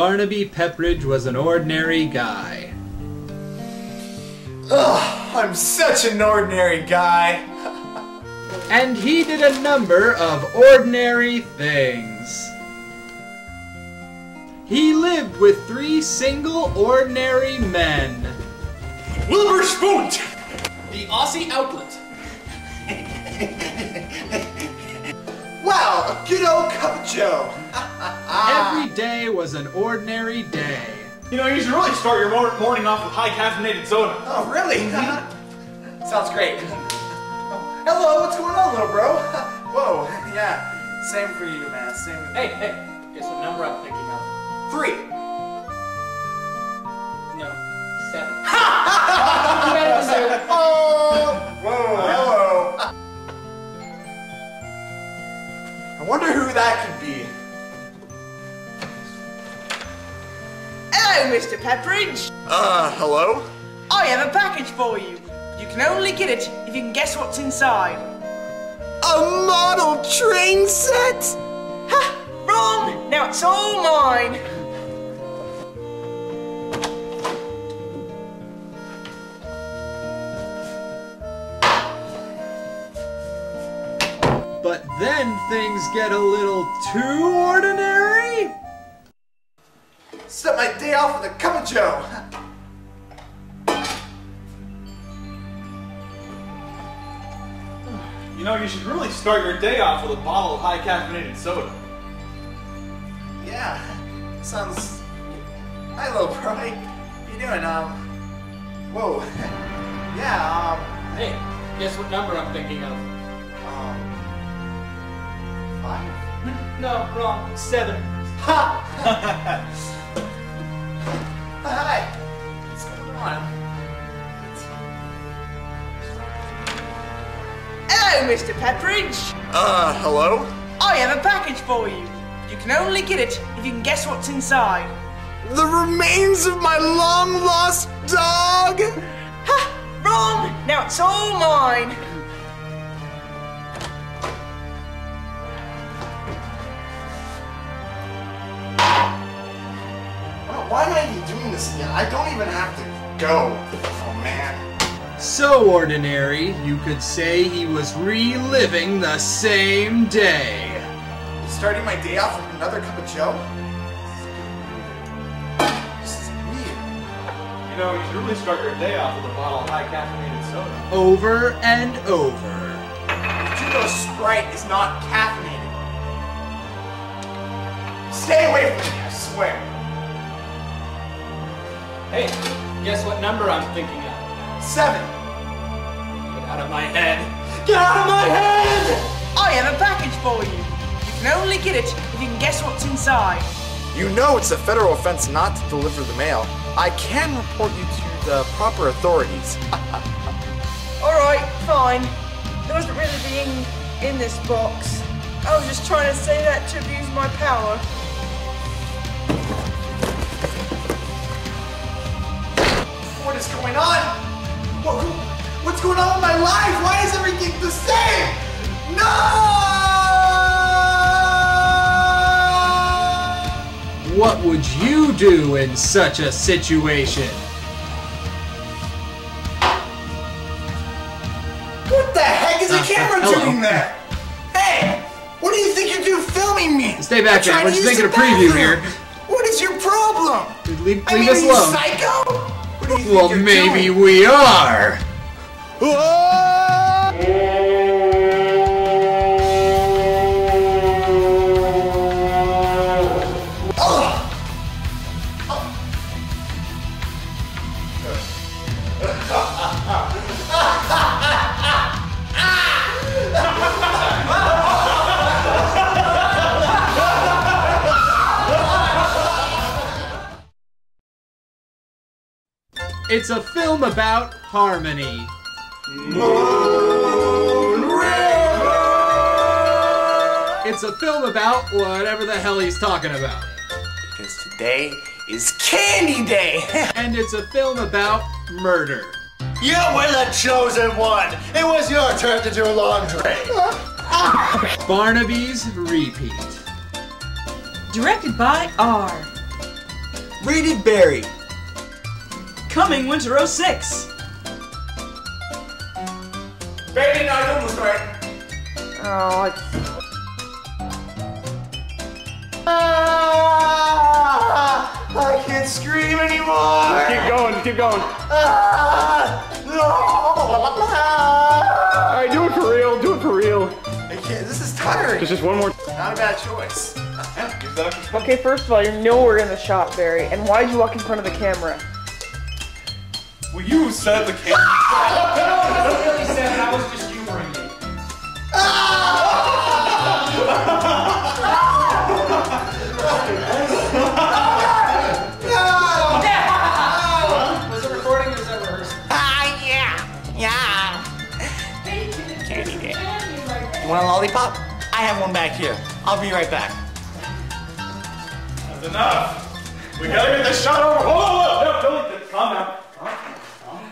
Barnaby Pepridge was an ordinary guy. Ugh, I'm such an ordinary guy. And he did a number of ordinary things. He lived with 3 single ordinary men. Wilbur Spoont! The Aussie Outlet. Wow, a good old cup of joe. Every day was an ordinary day. You know, you should really start your morning off with high caffeinated soda. Oh, really? Sounds great. Oh, hello, what's going on, little bro? Whoa, yeah, same for you, man, same with Hey, guess what number I'm thinking of? 3. No, 7. Oh, whoa, hello. I wonder who that could be. Hello, Mr. Pepridge. Hello? I have a package for you. You can only get it if you can guess what's inside. A model train set? Ha! Wrong! Now it's all mine. But then things get a little too ordinary. Start my day off with a cup of joe. You know, you should really start your day off with a bottle of high caffeinated soda. Yeah, sounds... Hi, little bro. How you doing? Whoa. Yeah, Hey, guess what number I'm thinking of? 5? No, wrong. 7. Ha! Hi. What's going on? Hello, Mr. Pepridge. Hello? I have a package for you. You can only get it if you can guess what's inside. The remains of my long-lost dog? Ha! Wrong! Now it's all mine. Why am I even doing this again? I don't even have to go. Oh, man. So ordinary, you could say he was reliving the same day. Starting my day off with another cup of joe? This is weird. You know, you should really start your day off with a bottle of high caffeinated soda. Over and over. Judo Sprite is not caffeinated. Stay away from me, I swear. Hey, guess what number I'm thinking of? 7. Get out of my head. Get out of my head! I have a package for you. You can only get it if you can guess what's inside. You know it's a federal offense not to deliver the mail. I can report you to the proper authorities. Alright, fine. There wasn't really the ink in this box. I was just trying to say that to abuse my power. What is going on? What's going on with my life? Why is everything the same? No! What would you do in such a situation? What the heck is the camera hello. doing there? Hey! What do you think you're doing filming me? Stay back, I'm man. We're trying just to making a use the preview bathroom. here. What is your problem? Leave I mean, us are you alone. psycho? What do you think Well, you're maybe doing? we are. It's a film about harmony. It's a film about whatever the hell he's talking about. Because today is Candy Day! And it's a film about murder. You were the chosen one! It was your turn to do laundry! Barnaby's Repeat. Directed by R. Rated Barry. Coming winter 06. Baby, no, you're almost right. Oh, I can't scream anymore. Keep going, keep going. No. Alright, do it for real, do it for real. I can't. This is tiring. Just one more. Not a bad choice. okay, first of all, you're nowhere in the shot, Barry. And why'd you walk in front of the camera? Will you set the camera? I really said I was just humoring you. Was it recording or was that rehearsed? Yeah. Candy day. You want a lollipop? I have one back here. I'll be right back. That's enough. We gotta get this shot over. Whoa, whoa, whoa. No, calm down.